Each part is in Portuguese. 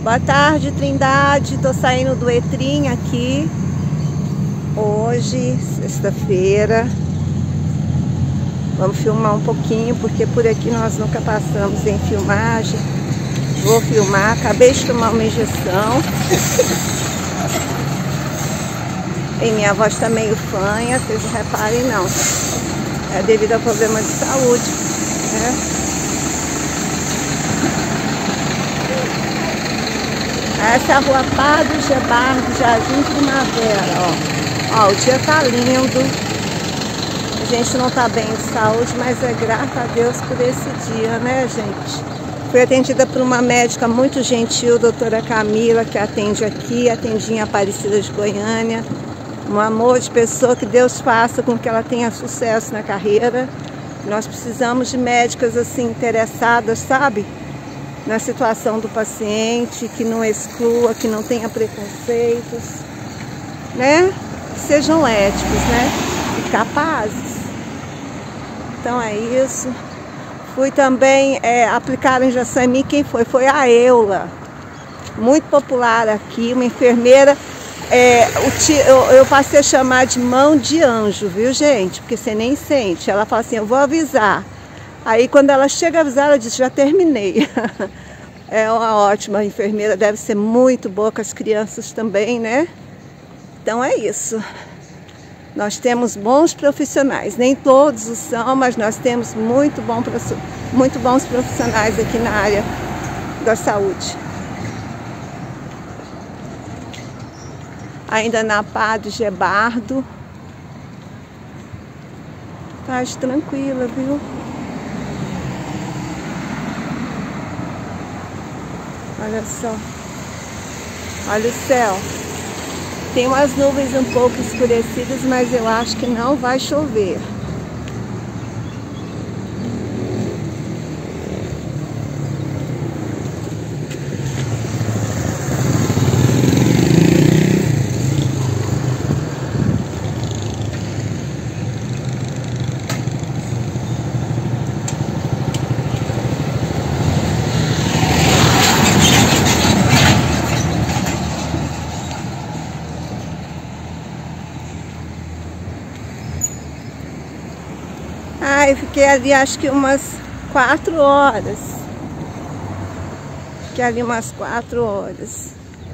Boa tarde, Trindade. Tô saindo do Etrim aqui. Hoje, sexta-feira. Vamos filmar um pouquinho, porque por aqui nós nunca passamos em filmagem. Vou filmar. Acabei de tomar uma injeção. E minha voz tá meio fanha, vocês não reparem não. É devido a problema de saúde, né? Essa é a rua Padre Gebardo, Jardim Primavera, ó. Ó, o dia tá lindo. A gente não tá bem de saúde, mas é graças a Deus por esse dia, né, gente? Fui atendida por uma médica muito gentil, doutora Camila, que atende aqui, atendi em Aparecida de Goiânia. Um amor de pessoa, que Deus faça com que ela tenha sucesso na carreira. Nós precisamos de médicas assim interessadas, sabe? Na situação do paciente, que não exclua, que não tenha preconceitos, né? Que sejam éticos, né? E capazes. Então é isso. Fui também aplicar a injeção em mim. Quem foi? Foi a Eula. Muito popular aqui, uma enfermeira. Eu passei a chamar de mão de anjo, viu, gente? Porque você nem sente. Ela fala assim, eu vou avisar. Aí quando ela chega a avisar, ela diz, já terminei. É uma ótima enfermeira, deve ser muito boa com as crianças também, né? Então é isso. Nós temos bons profissionais, nem todos o são, mas nós temos muito bons profissionais aqui na área da saúde. Ainda na Padre Gebardo. Tá tranquila, viu? Olha só. Olha o céu. Tem umas nuvens um pouco escurecidas, mas eu acho que não vai chover. Eu fiquei ali acho que umas 4 horas. Fiquei ali umas 4 horas.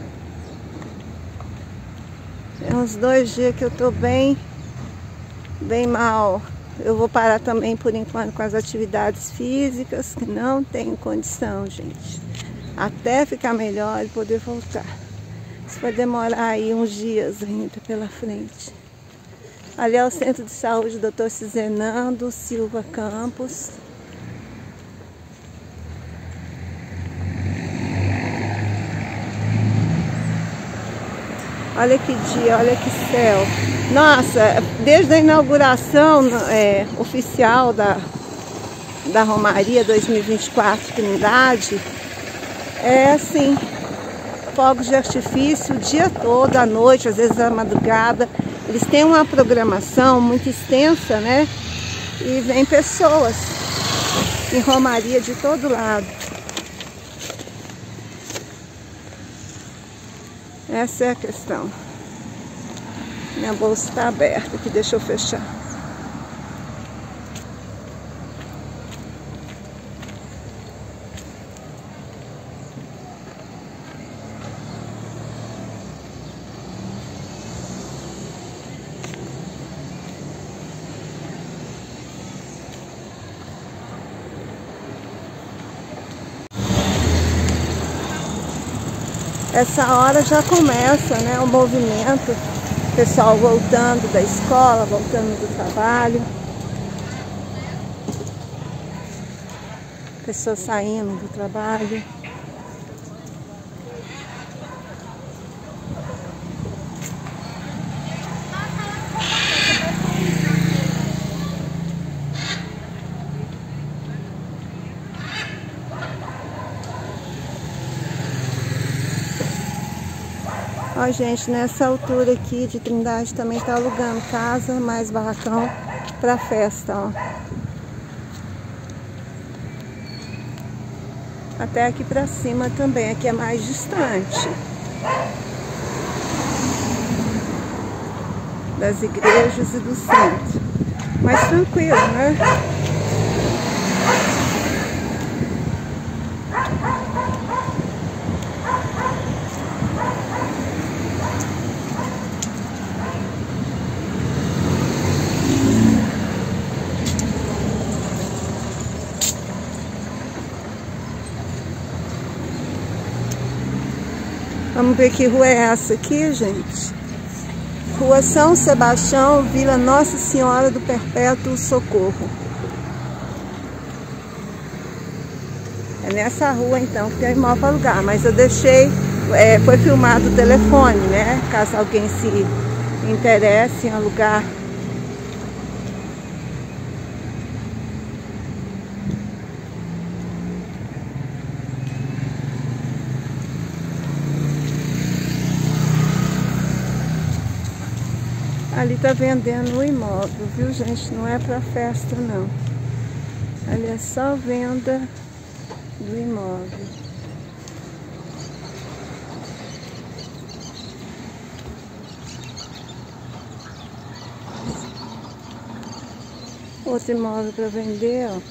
Tem uns 2 dias que eu tô bem mal. Eu vou parar também por enquanto com as atividades físicas, que não tenho condição, gente. Até ficar melhor e poder voltar. Isso vai demorar aí uns dias ainda pela frente. Ali é o Centro de Saúde Dr. Cizenando Silva Campos. Olha que dia, olha que céu. Nossa, desde a inauguração oficial da Romaria 2024 Trindade, é assim, fogos de artifício o dia todo, à noite, às vezes à madrugada. Eles têm uma programação muito extensa, né? E vem pessoas em romaria de todo lado. Essa é a questão. Minha bolsa está aberta aqui, deixa eu fechar. Essa hora já começa, né, o movimento, pessoal voltando da escola, voltando do trabalho, pessoas saindo do trabalho. Ó, gente, nessa altura aqui de Trindade também tá alugando casa, mais barracão pra festa, ó. até aqui pra cima também. Aqui é mais distante das igrejas e do centro. Mais tranquilo, né? Vamos ver que rua é essa aqui, gente. Rua São Sebastião, Vila Nossa Senhora do Perpétuo Socorro. É nessa rua, então, que tem imóvel para alugar. Mas eu deixei, foi filmado o telefone, né? Caso alguém se interesse em alugar. Ali tá vendendo o imóvel, viu, gente? Não é para festa, não. Ali é só venda do imóvel. Outro imóvel para vender, ó.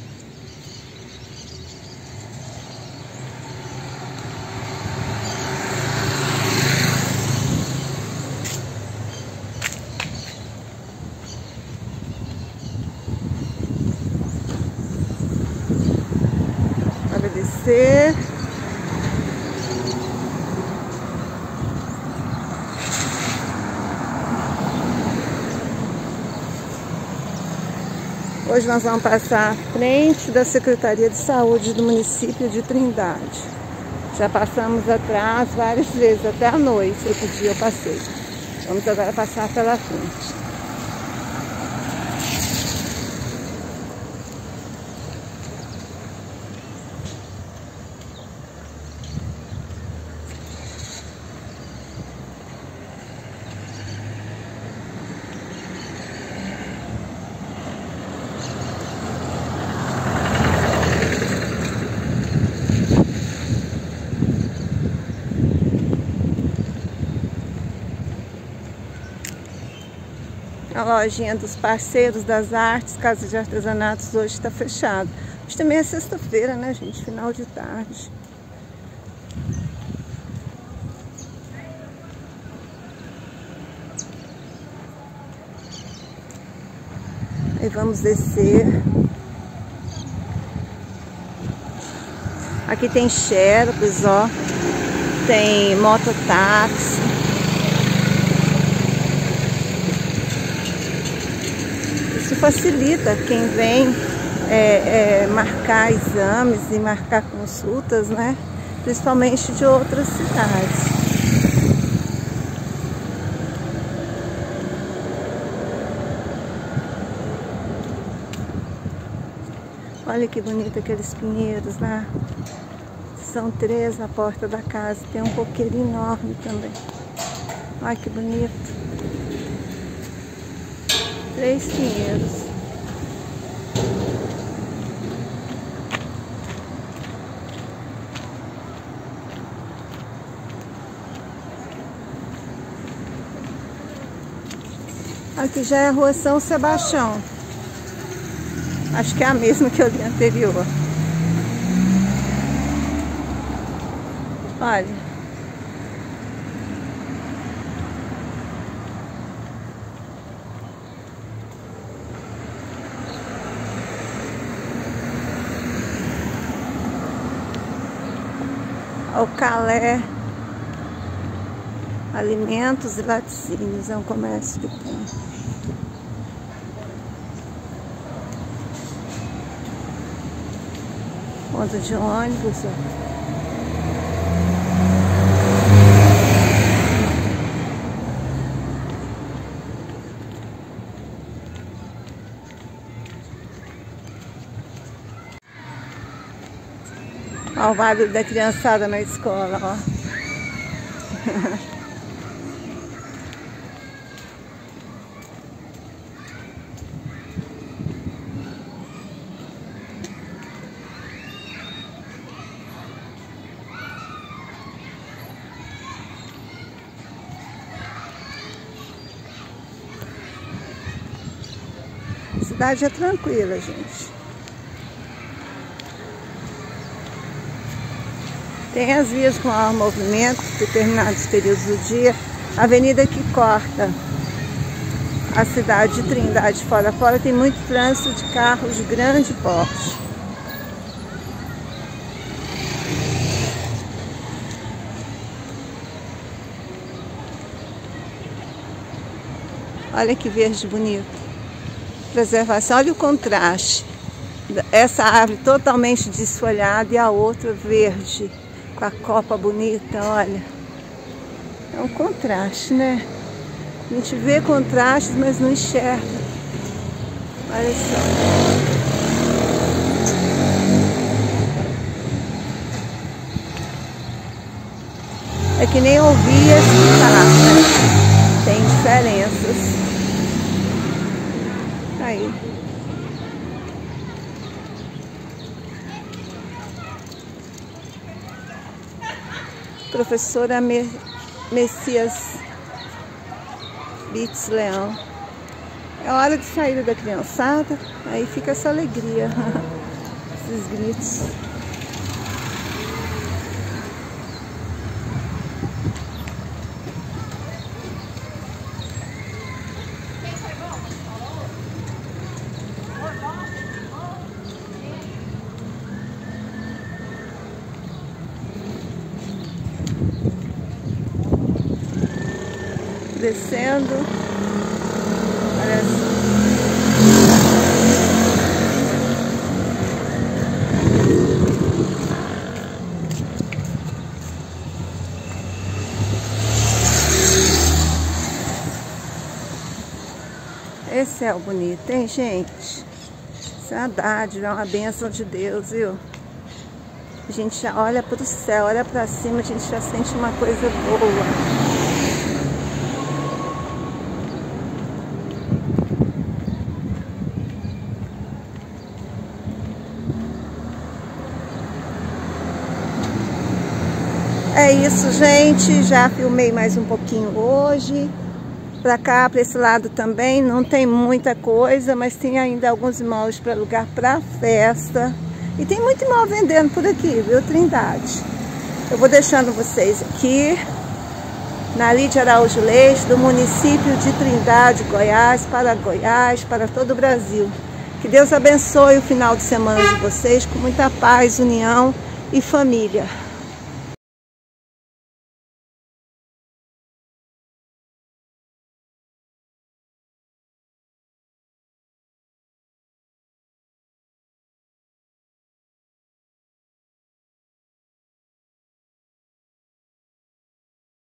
Agradecer. Hoje nós vamos passar à frente da Secretaria de Saúde do município de Trindade. Já passamos atrás várias vezes, até à noite, outro dia eu passei. Vamos agora passar pela frente. A lojinha dos parceiros das artes, Casa de Artesanatos, hoje está fechado. Hoje também é sexta-feira, né, gente? Final de tarde. Aí vamos descer. Aqui tem Xerox, ó. Tem mototáxi. Isso facilita quem vem marcar exames e marcar consultas, né? Principalmente de outras cidades. Olha que bonito aqueles pinheiros lá. São 3 na porta da casa. Tem um coqueiro enorme também. Olha que bonito. 3 pinheiros. Aqui já é a Rua São Sebastião. Acho que é a mesma que eu li anterior. Olha. O Calé Alimentos e Laticínios, é um comércio que tem. Ponto de ônibus, ó. Olha o barulho da criançada na escola, ó. cidade é tranquila, gente. Tem as vias com maior movimento, determinados períodos do dia. A avenida que corta a cidade de Trindade fora tem muito trânsito de carros de grande porte. Olha que verde bonito. Preservação, olha o contraste. Essa árvore totalmente desfolhada e a outra verde, com a copa bonita, olha. É um contraste, né? A gente vê contrastes, mas não enxerga. Olha só. É que nem ouvir e escutar, né? Tem diferenças. Aí. Professora Messias Bitts Leão. É hora de saída da criançada, aí fica essa alegria, esses gritos. Descendo, olha só. Esse céu bonito, hein, gente? Isso é uma dádiva, é uma bênção de Deus, viu? A gente já olha para o céu, olha para cima, a gente já sente uma coisa boa. É isso, gente. Já filmei mais um pouquinho hoje. Pra cá, pra esse lado também, não tem muita coisa, mas tem ainda alguns imóveis para alugar pra festa. E tem muito imóvel vendendo por aqui, viu, Trindade? Eu vou deixando vocês aqui na Lídia Araújo Leite, do município de Trindade, Goiás, para todo o Brasil. Que Deus abençoe o final de semana de vocês com muita paz, união e família.